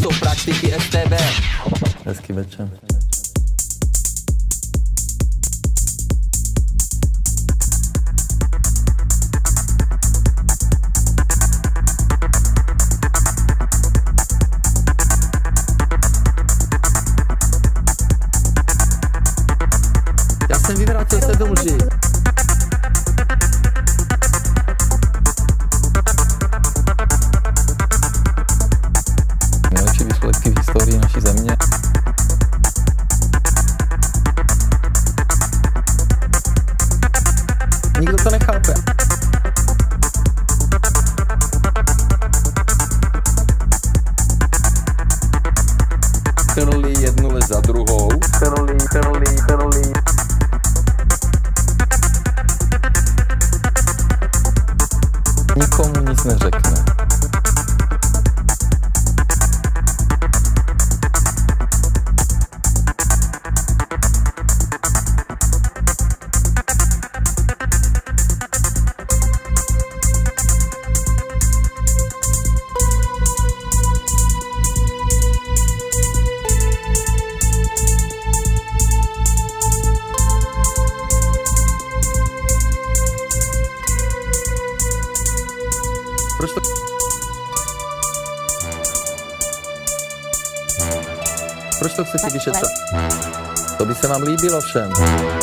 jsou praktiky STB. Hezký večer. Já jsem vyvrátil 7 lží. Nejlepší výsledky v historii naší země. Nikdo to nechápe. Chrlí jednu lež za druhou. Chrlí. Nikomu nic neřekne. Proč to chcete vyšetřovat? To by se vám líbilo všem.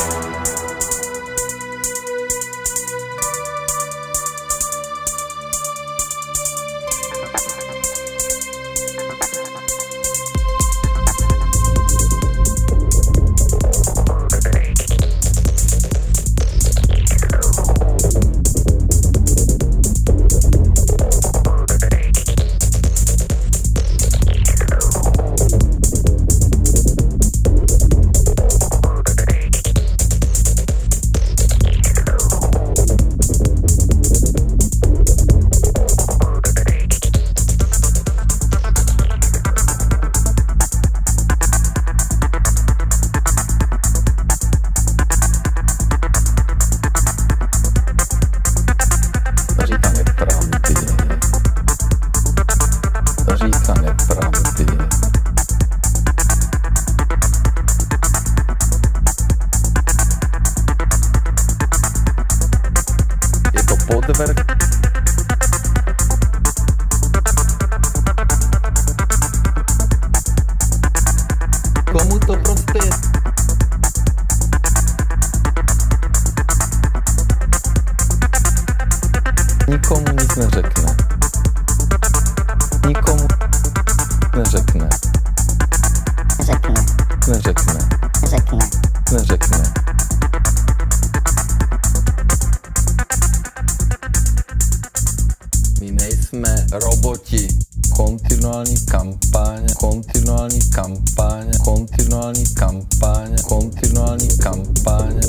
Říká nepravdy. Je to podvrh. Komu to prostě je? Nikomu nic neřekne. Nikomu neřekne. Neřekne. My nejsme roboti. Kontinuální kampaň.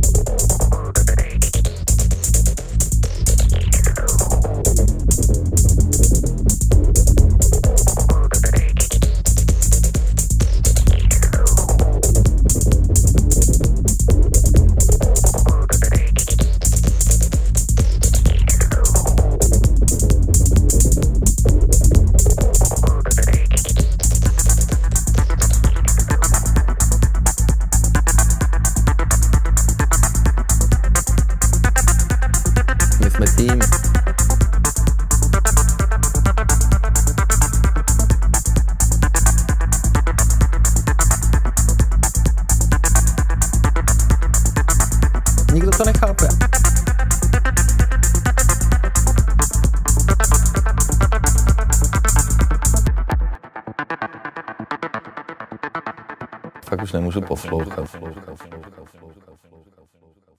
My jsme tým. Nikdo to nechápe. Tak už nemůžu poslouchat.